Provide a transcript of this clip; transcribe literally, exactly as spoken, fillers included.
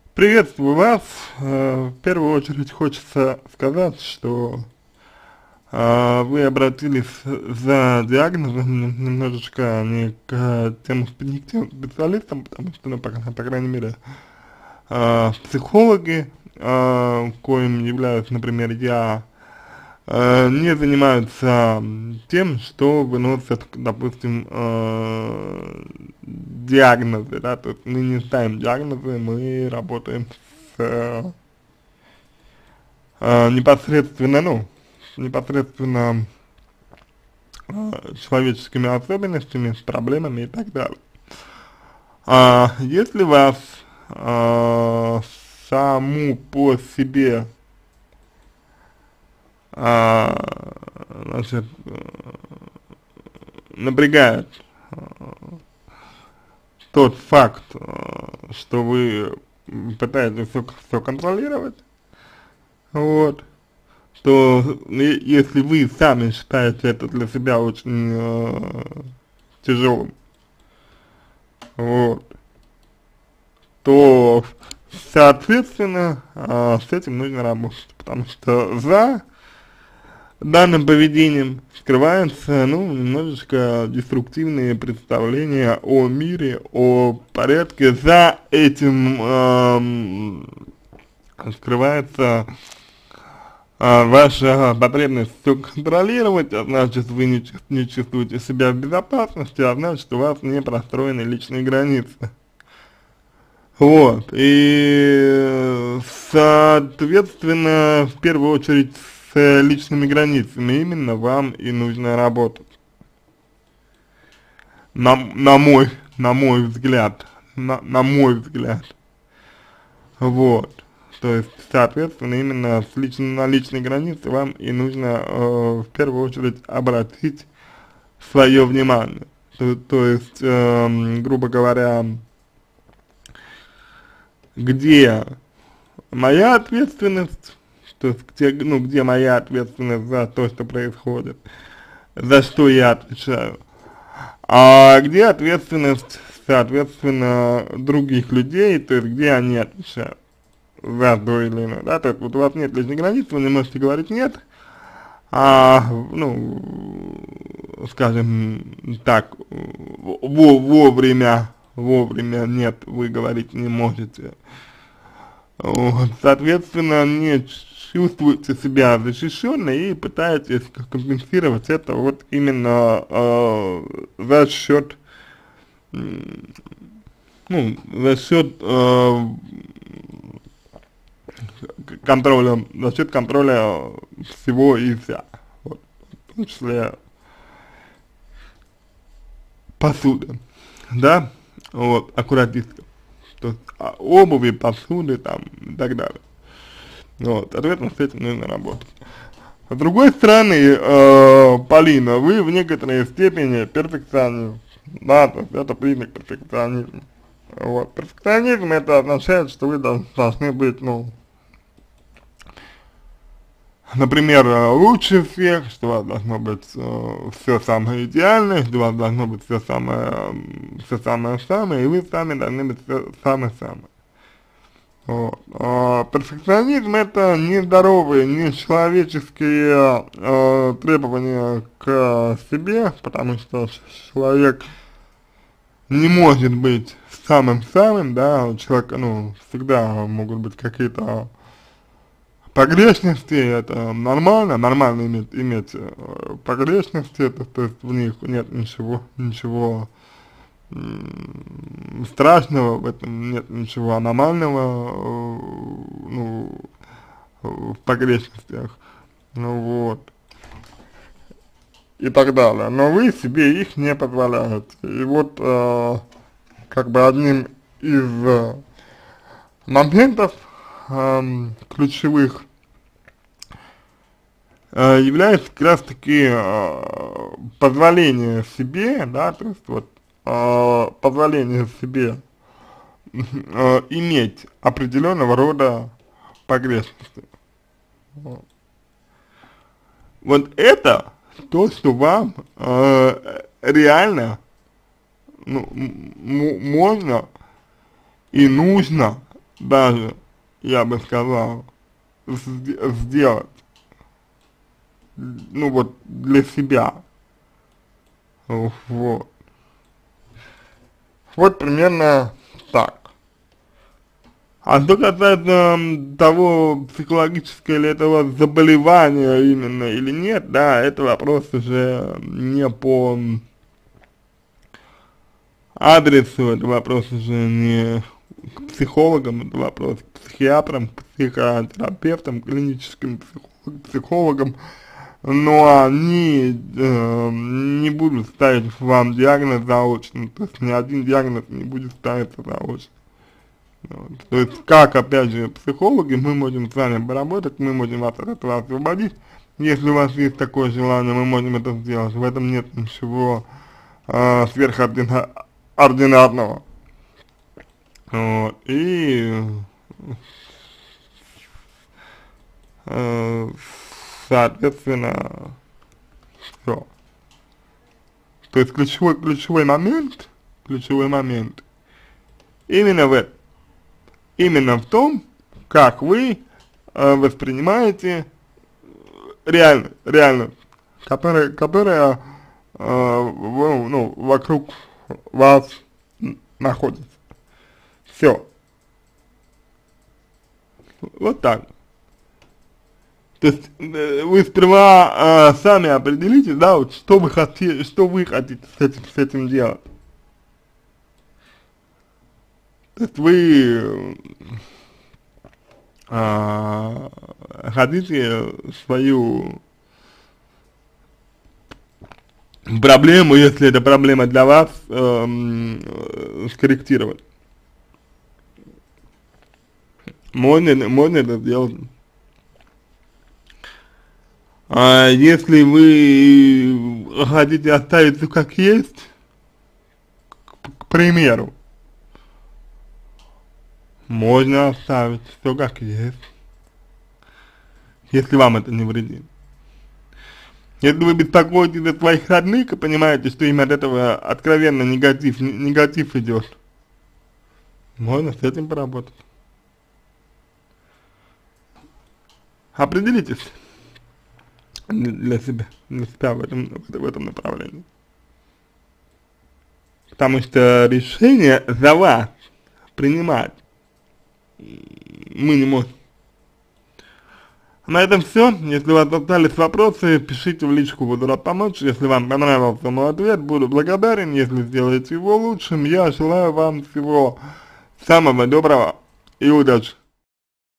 Приветствую вас. Э, В первую очередь хочется сказать, что э, вы обратились за диагнозом нем- немножечко не к тем субъективным специалистам, потому что, ну, по, по крайней мере, э, психологи, э, коим являюсь, например, я, э, не занимаются м, тем, что выносят, допустим, э, диагнозы, да, то есть мы не ставим диагнозы, мы работаем с э, э, непосредственно, ну, с непосредственно э, человеческими особенностями, с проблемами и так далее. А если вас э, саму по себе, а, значит, э, напрягает э, тот факт, э, что вы пытаетесь все, все контролировать, вот, то е- если вы сами считаете это для себя очень э, тяжелым, вот, то, соответственно, э, с этим нужно работать, потому что за данным поведением скрываются, ну, немножечко деструктивные представления о мире, о порядке. За этим эм, скрывается а, ваша потребность все контролировать, а значит, вы не, чувс- не чувствуете себя в безопасности, а значит, у вас не простроены личные границы. Вот, и, соответственно, в первую очередь с личными границами именно вам и нужно работать. На, на мой, на мой взгляд, на, на мой взгляд. Вот. То есть, соответственно, именно с лично, на личные границы вам и нужно э, в первую очередь обратить свое внимание. То, то есть, эм, грубо говоря, где моя ответственность, то есть, где, ну, где моя ответственность за то, что происходит, за что я отвечаю, а где ответственность, соответственно, других людей, то есть, где они отвечают за то или иное, да, то есть, вот у вас нет личной границы, вы не можете говорить нет, а, ну, скажем так, во, вовремя, вовремя нет, вы говорить не можете. Вот, соответственно, не чувствуете себя защищенной и пытаетесь компенсировать это вот именно э, за счет, ну, за счет э, контроля, за счет контроля всего и вся, вот, в том числе посуды, да, вот, аккуратистка, то есть а, обуви, посуды там и так далее. Вот, соответственно, с этим нужно работать. С другой стороны, э, Полина, вы в некоторой степени перфекционист, да, то есть это признак перфекционизма. Вот, перфекционизм это означает, что вы дол- должны быть, ну, например, э, лучше всех, что у вас должно быть э, все самое идеальное, что у вас должно быть все самое, все самое-самое, и вы сами должны быть все самое-самое. Вот. А, перфекционизм это нездоровые, нечеловеческие э, требования к себе, потому что человек не может быть самым-самым, да, у человека, ну, всегда могут быть какие-то погрешности, это нормально, нормально иметь, иметь э, погрешности, это, то есть в них нет ничего, ничего м, страшного, в этом нет ничего аномального, э, ну, в погрешностях, ну вот, и так далее, но вы себе их не позволяете, и вот, э, как бы одним из э, моментов эм, ключевых э, является как раз таки э, позволение себе, да, то есть вот э, позволение себе э, иметь определенного рода погрешности. Вот, вот это то, что вам э, реально, ну, м- можно и нужно даже, я бы сказал, сде- сделать, ну вот, для себя, вот. Вот примерно так. А что касается м, того, психологическое ли этого заболевания именно или нет, да, это вопрос уже не по адресу, это вопрос уже не к психологам, это вопрос к психиатрам, к психотерапевтам, клиническим психолог, психологам, но они э, не будут ставить вам диагноз заочно, то есть ни один диагноз не будет ставиться заочно. Вот. То есть, как, опять же, психологи, мы можем с вами поработать, мы можем вас от этого освободить, если у вас есть такое желание, мы можем это сделать, в этом нет ничего э, сверхординарного. Вот. И, э, соответственно, все. То есть, ключевой, ключевой момент, ключевой момент именно в этом. Именно в том, как вы э, воспринимаете реально, реально, которая, которая э, в, ну, вокруг вас находится. Все. Вот так. То есть э, вы сперва э, сами определите, да, вот что вы хотите, что вы хотите с этим, с этим делать. То есть вы а, хотите свою проблему, если это проблема для вас, эм, э, скорректировать. Можно, можно это сделать. А если вы хотите оставить все как есть, к, к примеру, можно оставить все как есть, если вам это не вредит. Если вы беспокоитесь за своих родных и понимаете, что им от этого откровенно негатив, негатив идет, можно с этим поработать. Определитесь для себя, для себя в этом, в этом направлении. Потому что решение за вас принимать мы не можем. На этом все. Если у вас остались вопросы, пишите в личку, буду рад помочь. Если вам понравился мой ответ, буду благодарен. Если сделаете его лучшим, я желаю вам всего самого доброго и удачи.